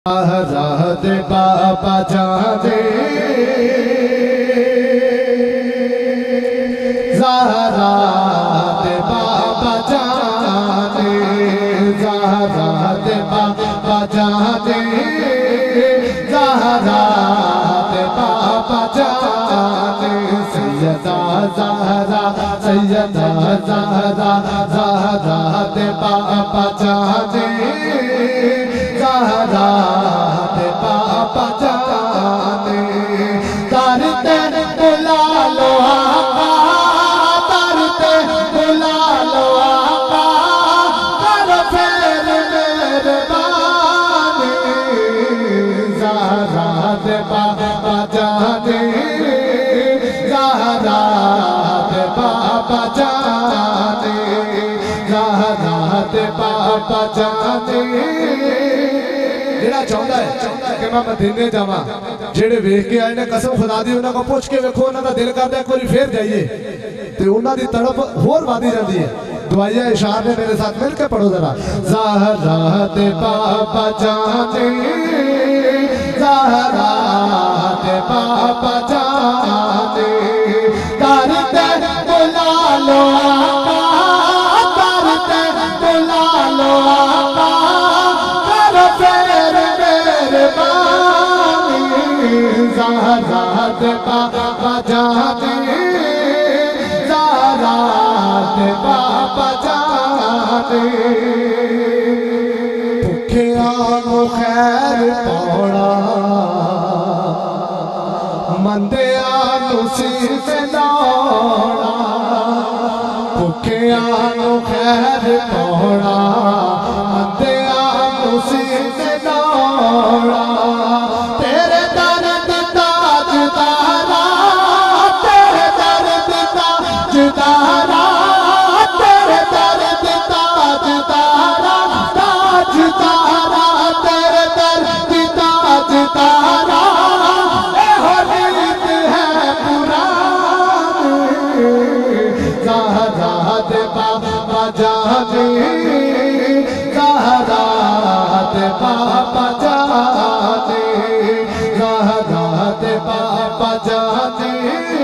राहत बाबा जाने ज़हरात बाबा जाने ज़हरात बाबा जाने ज़हरात बाबा जाने सैयदा ज़हरा सैयदा ज़हरा ज़हरात बाबा जाने ज़हरात बाबा जाने तरते बुला लो आका तरते बुला लो आका करो फेर मेहरबानी ज़हरात बाबा जाने ज़हरात बाबा जाने ज़हरात बाबा जाने चाहता है कि मैं मदीने जावा जेड़े वेख के आए ने कसम खुदा दी उन्हां को पूछ के वेखो उन्हां दा दिल करदा एक बारी फिर जाइए ते उन्हां दी तड़प होर वादी जाती है। दुआया इशार ने मेरे साथ मिलकर पढ़ो जरा ज़हरात बाबा जाने ज़हरात बाबा जाने तरते बुला लो आका तरते बुला लो आका ज़हरात बाबा जाने ज़हरात बाबा जाने भुखिया को खैर पौड़ा मंदिया को सिर दौड़ा भुखिया को खैर पौड़ा मंदिया को सिर दौड़ा ज़हरात बाबा जाने ज़हरात बाबा जाने ज़हरात बाबा जाने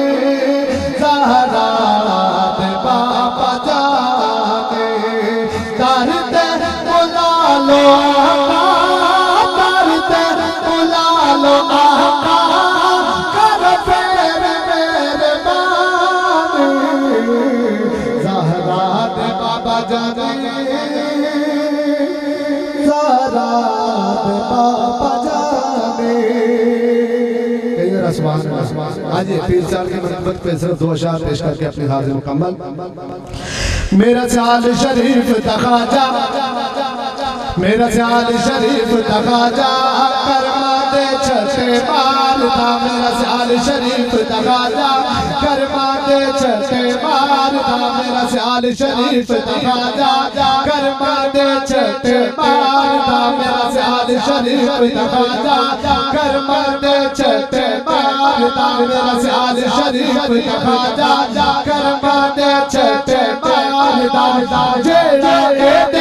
ज़हरात बाबा जाने तरते बुला लो आका तरते बुला लो आका करो फेर मेहरबानी ज़हरात बाबा जाने ज़हरात बाबा जाने। आज ये पीर साल की मनक़बत पे सिर्फ दो अशार पेश करके अपनी हाज़िर मुकम्मल। मेरा साल शरीफ तखाजा मेरा साल शरीफ तखाजा करमा दे छठे बाल था मेरा साल शरीफ तखाजा करमा दे छठे बाल था मेरा साल शरीफ तखाजा करमा दे छठे बाल था मेरा साल शरीफ तखाजा करमा दे छठे बाल था मेरा साल शरीफ तखाजा करमा दे छठे बाल था जेड़ा ए दे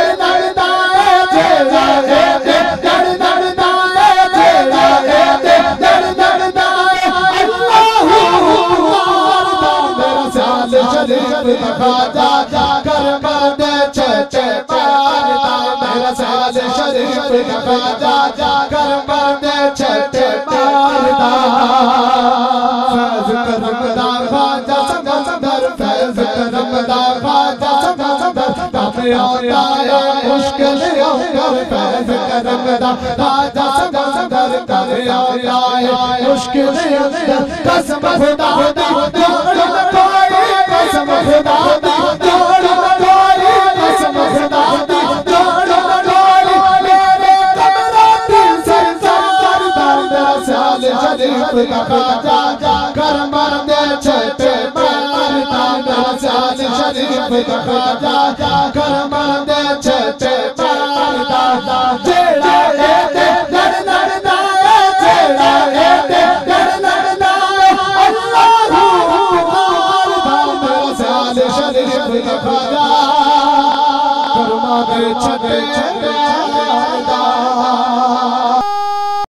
तखाजा करमा दे छठे बाल था मेरा साल शरीफ तखाजा करमा दे छठे बाल था फैज़ करमदा ख्वाजा समंदर फैज़ करमदा ख्वाजा समंदर तब आता है मुश्किल अंदर फैज़ करमदा ख्वाजा समंदर तब आता है मुश्किल अंदर कसम खुदा दी कसम खुदा दी जोड़ कोई कसम खुदा दी जोड़ कोई मेरे कमरा दिल सरकार मेरा साल शरीफ तखाजा करमा दे छठे बाल था मेरा साल शरीफ तखाजा करमा दे छठे बाल था जेड़ा